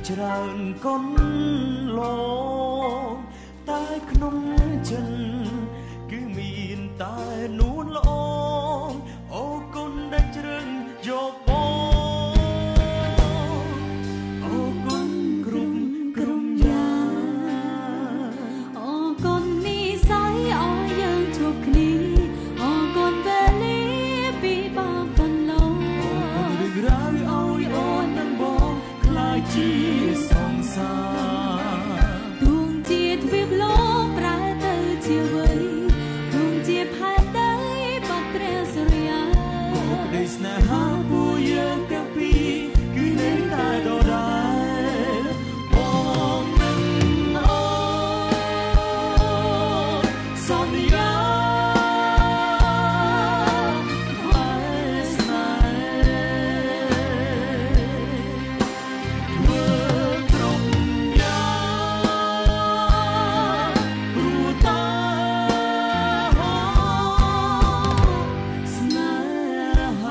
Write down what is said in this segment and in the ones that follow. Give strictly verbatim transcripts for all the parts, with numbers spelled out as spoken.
ច្រើនកុនលោតែក្នុងចិនគឺមានតែនួនល្អអូគុណដែលជ្រឹងយកបងអូគុណគ្រប់ក្រុមយ៉ាងអូគុណនេះស័យអោយយើងជួបគ្នាអូគុណវេលាពីបងកន្លងអូគុណរឿងរ៉ាវអោយអូននឹងបងខ្លាចជាសង្សារទួងជាទ្វីបលោកប្រែទៅជាវ័យទួងជាផែនដីបាត់ព្រះសុរិយាអូក្តីស្នេហាពួកយើងទាំងពីរគឺនៅតែដដែលបងនឹងអូនសន្យាហើយស្នេហ៍ធ្វើគ្រប់យ៉ាងព្រោះតែស្នេហា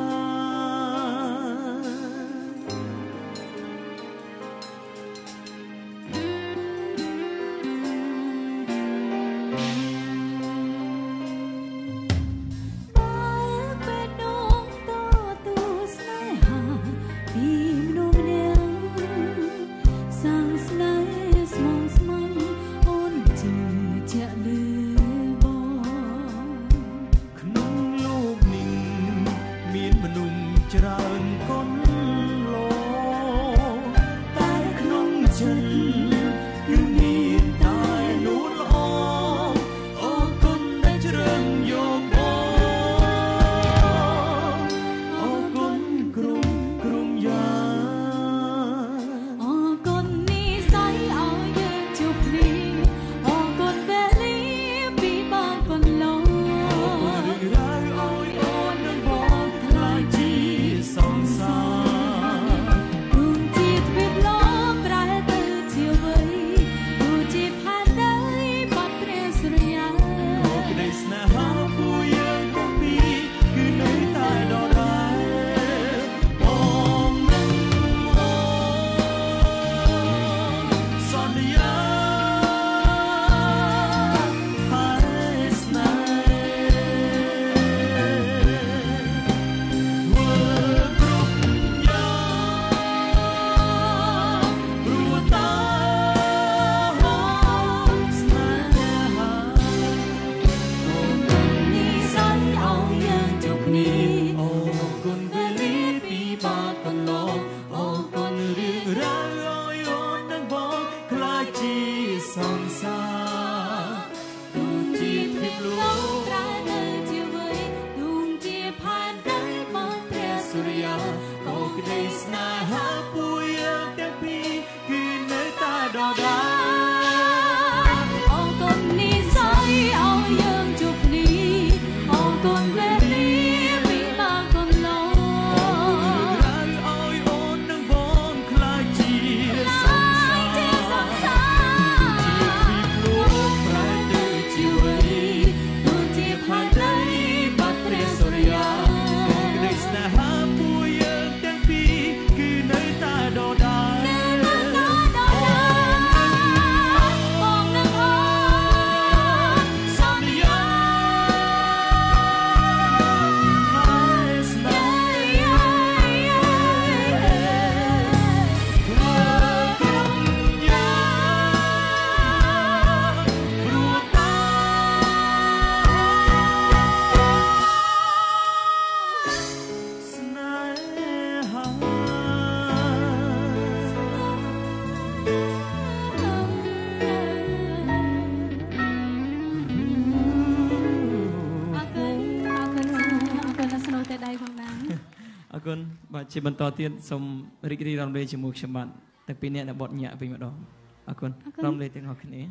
អរគុណបាទជាបន្តទៀតសូមរីករាយរំលែកជាមួយខ្ញុំបាទទាំងពីរអ្នកដែលបត់ញាក់វិញម្ដងអរគុណរំលែកទាំងអស់គ្នា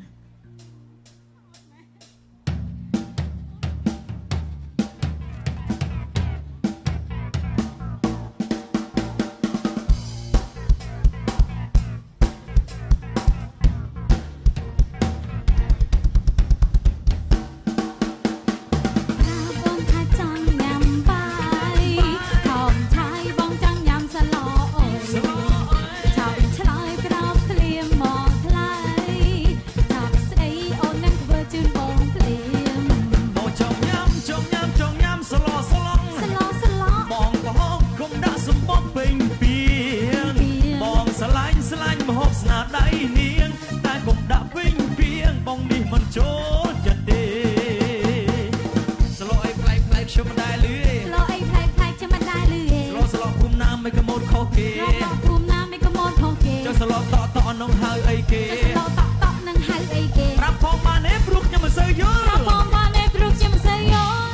ឆ្លើយពេញពីងបងស្រឡាញ់ស្រឡាញ់មហូបស្នាដៃនាងតែកុំដាក់ពេញពីងបងនេះមិនចូលចិត្តទេស្លោអីផ្លែផ្លែខ្ញុំមិនដែលលឺទេស្លោអីផ្លែផ្លែខ្ញុំមិនដែលលឺទេស្លោស្លោភូមិណាមិនកម៉ូតខុសគេស្លោភូមិណាមិនកម៉ូតខុសគេចុះស្លោតតតនឹងហៅអីគេស្លោតតតនឹងហៅអីគេប្រាប់ផងបានទេព្រោះខ្ញុំមិនសូវយល់ប្រាប់ផងបានទេព្រោះខ្ញុំមិនសូវយល់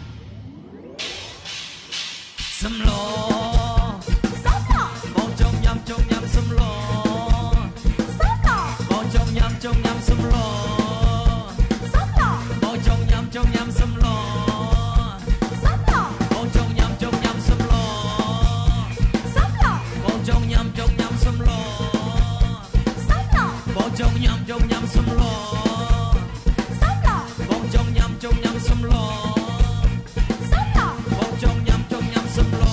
សំឡសំឡបងចង់ញ៉ាំចង់ញ៉ាំសំឡសំឡបងចង់ញ៉ាំចង់ញ៉ាំសំឡសំឡបងចង់ញ៉ាំចង់ញ៉ាំសំឡសំឡបងចង់ញ៉ាំចង់ញ៉ាំសំឡសំឡបងចង់ញ៉ាំចង់ញ៉ាំសំឡសំឡបងចង់ញ៉ាំចង់ញ៉ាំសំឡសំឡបងចង់ញ៉ាំចង់ញ៉ាំសំឡបងចង់ញ៉ាំចង់ញ៉ាំសំឡ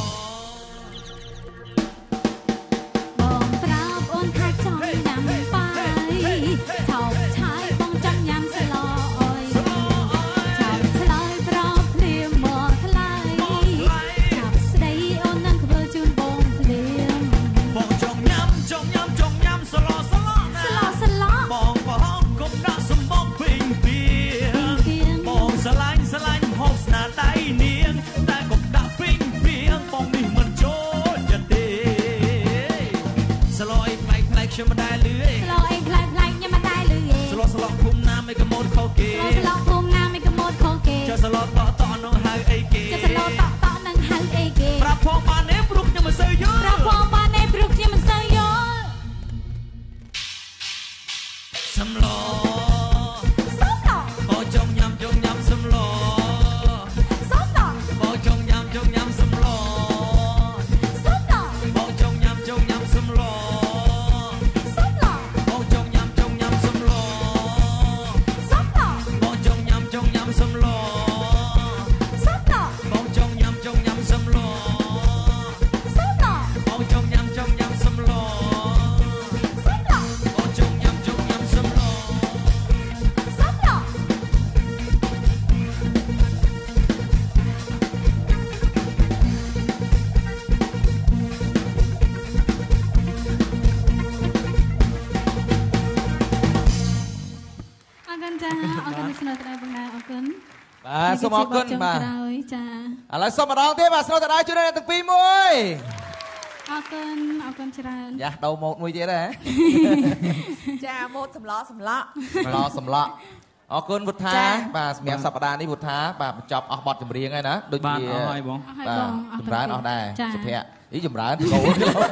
បងប្រាប់អូនថាចង់ញ៉ាំបាយថោកឆាយបងចង់ញ៉ាំស្លោអើយឆាប់ឆ្លើយប្រភ្លាមមកថ្លៃចាប់ស្ដីអូននឹងធ្វើជូនបងភ្លាមបងចង់ញ៉ាំចង់ញ៉ាំចង់ញ៉ាំស្លោស្លោណាស្លោស្លោបងប្រហោងគុំដាក់សំបកពេញពីបងស្រឡាញ់ស្រឡាញ់ហូបស្នាដៃនាងតែកុំដាក់ពេញពីងបងនេះមិនចូលចិត្តទេស្លោអីផ្លែផ្លែខ្ញុំមិនដែលលឺទេស្លោអីផ្លែផ្លែខ្ញុំមិនដែលលឺទេស្លោស្លោភូមិណាមិនកម៉ូតខុសគេស្លោភូមិណាមិនកម៉ូតខុសគេចុះស្លោតតនឹងហៅអីគេចុះស្លោតតនឹងហៅអីគេប្រាប់ផងបានទេព្រោះខ្ញុំមិនសូវយល់ប្រាប់ផងបានទេព្រោះខ្ញុំមិនសូវយល់សំឡសំឡបងចង់ញ៉ាំចង់ញ៉ាំសំឡសំឡបងចង់ញ៉ាំចង់ញ៉ាំសំឡសំឡបងចង់ញ៉ាំចង់ញ៉ាំសំឡសំឡបងចង់ញ៉ាំចង់ញ៉ាំសំឡសំឡបងចង់ញ៉ាំចង់ញ៉ាំសំឡសំឡបងចង់ញ៉ាំចង់ញ៉ាំសំឡសំឡបងចង់ញ៉ាំចង់ញ៉ាំសំឡសំឡបងចង់ញ៉ាំចង់ញ៉ាំសំឡសំឡអរគុណចាអរគុណស្នូតដែរបងណាអរគុណបាទសូមអរគុណបាទចាឥឡូវសូមម្ដងទៀតបាទស្នូតដែរជួយអ្នកទាំងពីរមួយអរគុណអរគុណច្រើនយ៉ាដូរម៉ូតមួយទៀតហ៎ចាម៉ូតសម្លសម្លសម្លសម្លអរគុណវុធាបាទសម្រាប់សប្តាហ៍នេះវុធាបាទបញ្ចប់អស់បទចម្រៀងហើយណាដូចជាបាទអស់ហើយបងបាទចម្រើនអស់ដែរសុភ័ក្រអីចម្រើនកូន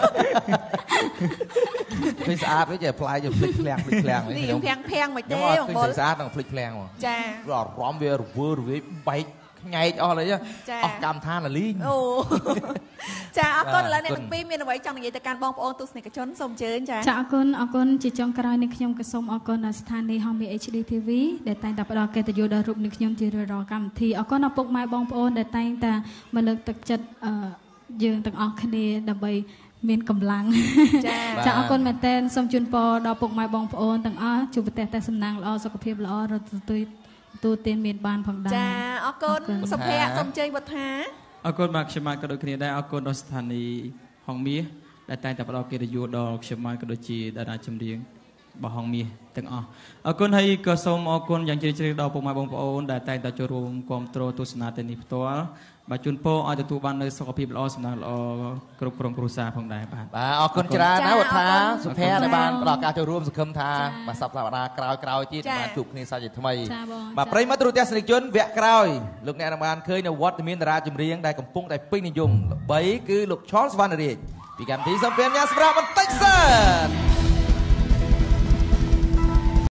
ឃើញស្អាតវិញចេះផ្លាយចេះភ្លេចភ្លាំងភ្លេចភ្លាំងនេះខ្ញុំភាំងភាំងមិនទេបងបងស្អាតនឹងភ្លេចភ្លាំងហ្មងចាអារម្មណ៍វារវើរវាយបែកញ៉ែកអស់เลยអស់កម្មដ្ឋានលីងអូចាអរគុណឥឡូវអ្នកទាំងពីរមានអ្វីចង់និយាយទៅកាន់បងប្អូនទស្សនិកជនសូមអញ្ជើញចាចាអរគុណអរគុណជាចុងក្រោយនេះខ្ញុំក៏សូមអរគុណដល់ស្ថានីយ៍ Home เอช ดี ที วี ដែលតែងតែផ្ដល់កិត្តិយសដល់រូបនេះខ្ញុំជារៀងរាល់កម្មវិធីអរគុណដល់ពុកម៉ែបងប្អូនដែលតែងតែមកលើកទឹកចិត្តយើងទាំងអស់គ្នាដើម្បីមានកម្លាំងចាអរគុណមែនទែនសូមជូនពរដល់ពុកម៉ែបងប្អូនទាំងអស់ជួបប្រទេសតែសំណាងល្អសុខភាពល្អរត់ទៅទូទានមានបានផងដែរចាអរគុណសុភ័ក្រសូមជ័យវុធាអរគុណបាទខ្ញុំក៏ដូចគ្នាដែរអរគុណដល់ស្ថានីយ៍ហងមាសដែលតែងតែផ្ដល់កិត្តិយសដល់ខ្ញុំក៏ដូចជាតារាចម្រៀងរបស់ហងមាសទាំងអស់អរគុណហើយក៏សូមអរគុណយ៉ាងជ្រាលជ្រៅដល់ពុកម៉ែបងប្អូនដែលតែងតែចូលរួមគាំទ្រទស្សនាទាំងនេះផ្ទាល់បាទជូនពរឲ្យទទួលបាននូវសុខភាពល្អសំណាងល្អគ្រប់ក្រុមគ្រួសារផងដែរបាទបាទអរគុណច្រើនណាស់វុធាសុភ័ក្រដែលបានផ្ដល់ការចូលរួមសង្ឃឹមថាបាទសប្តាហ៍ក្រោយក្រោយទៀតបានជួបគ្នាសាជាថ្មីបាទប្រិយមិត្តទូរទស្សនិកជនវគ្គក្រោយលោកអ្នកនឹងបានឃើញនៅវត្តមានតារាចម្រៀងដែលកំពុងតែពេញនិយមល្បីគឺលោកឆលសវណ្ណរាជពីកម្មវិធីសំភារញ៉ាំសម្រាប់បន្តិចសិន